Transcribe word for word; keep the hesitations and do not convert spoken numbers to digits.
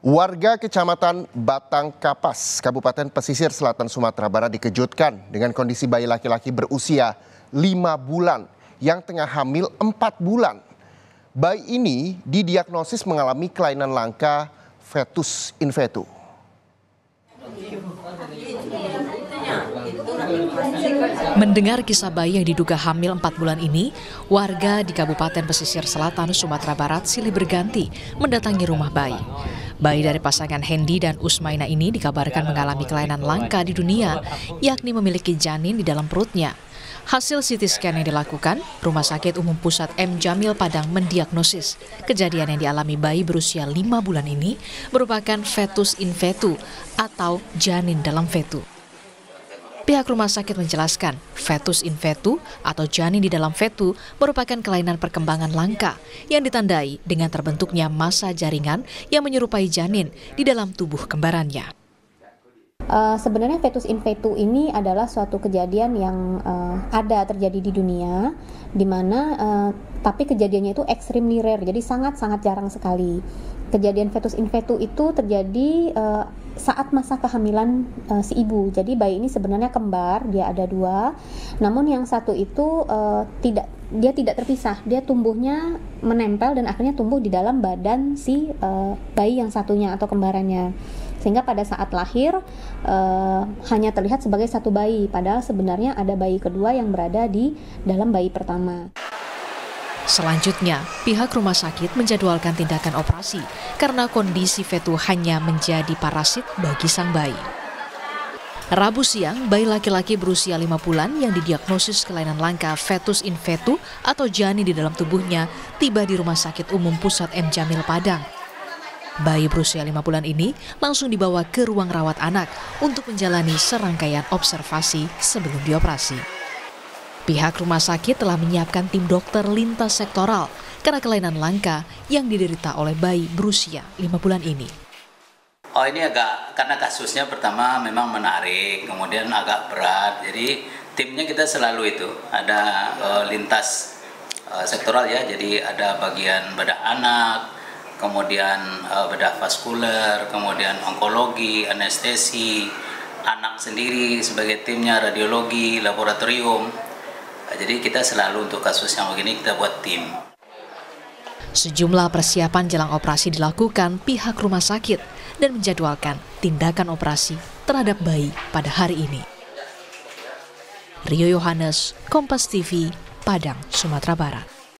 Warga Kecamatan Batang Kapas, Kabupaten Pesisir Selatan Sumatera Barat dikejutkan dengan kondisi bayi laki-laki berusia lima bulan yang tengah hamil empat bulan. Bayi ini didiagnosis mengalami kelainan langka fetus in fetu. Mendengar kisah bayi yang diduga hamil empat bulan ini, warga di Kabupaten Pesisir Selatan Sumatera Barat silih berganti mendatangi rumah bayi. Bayi dari pasangan Hendy dan Usmaina ini dikabarkan mengalami kelainan langka di dunia, yakni memiliki janin di dalam perutnya. Hasil C T scan yang dilakukan, Rumah Sakit Umum Pusat M Jamil Padang mendiagnosis kejadian yang dialami bayi berusia lima bulan ini merupakan fetus in fetu atau janin dalam fetu. Pihak rumah sakit menjelaskan, fetus in fetu atau janin di dalam fetu merupakan kelainan perkembangan langka yang ditandai dengan terbentuknya massa jaringan yang menyerupai janin di dalam tubuh kembarannya. Uh, sebenarnya fetus in fetu ini adalah suatu kejadian yang uh, ada terjadi di dunia, di mana uh, tapi kejadiannya itu extremely rare, jadi sangat-sangat jarang sekali. Kejadian fetus in fetu itu terjadi uh, saat masa kehamilan uh, si ibu. Jadi bayi ini sebenarnya kembar, dia ada dua. Namun yang satu itu uh, tidak, dia tidak terpisah. Dia tumbuhnya menempel dan akhirnya tumbuh di dalam badan si uh, bayi yang satunya atau kembarannya. Sehingga pada saat lahir uh, hanya terlihat sebagai satu bayi, padahal sebenarnya ada bayi kedua yang berada di dalam bayi pertama. Selanjutnya, pihak rumah sakit menjadwalkan tindakan operasi karena kondisi fetu hanya menjadi parasit bagi sang bayi. Rabu siang, bayi laki-laki berusia lima bulan yang didiagnosis kelainan langka fetus in fetu atau janin di dalam tubuhnya tiba di Rumah Sakit Umum Pusat M Jamil Padang. Bayi berusia lima bulan ini langsung dibawa ke ruang rawat anak untuk menjalani serangkaian observasi sebelum dioperasi. Pihak rumah sakit telah menyiapkan tim dokter lintas sektoral karena kelainan langka yang diderita oleh bayi berusia lima bulan ini. Oh, ini agak, karena kasusnya pertama memang menarik, kemudian agak berat, jadi timnya kita selalu itu, ada uh, lintas uh, sektoral ya, jadi ada bagian bedah anak, kemudian uh, bedah vaskuler, kemudian onkologi, anestesi, anak sendiri sebagai timnya, radiologi, laboratorium. Jadi kita selalu untuk kasus yang begini kita buat tim. Sejumlah persiapan jelang operasi dilakukan pihak rumah sakit dan menjadwalkan tindakan operasi terhadap bayi pada hari ini. Rio Yohanes, Kompas T V, Padang, Sumatera Barat.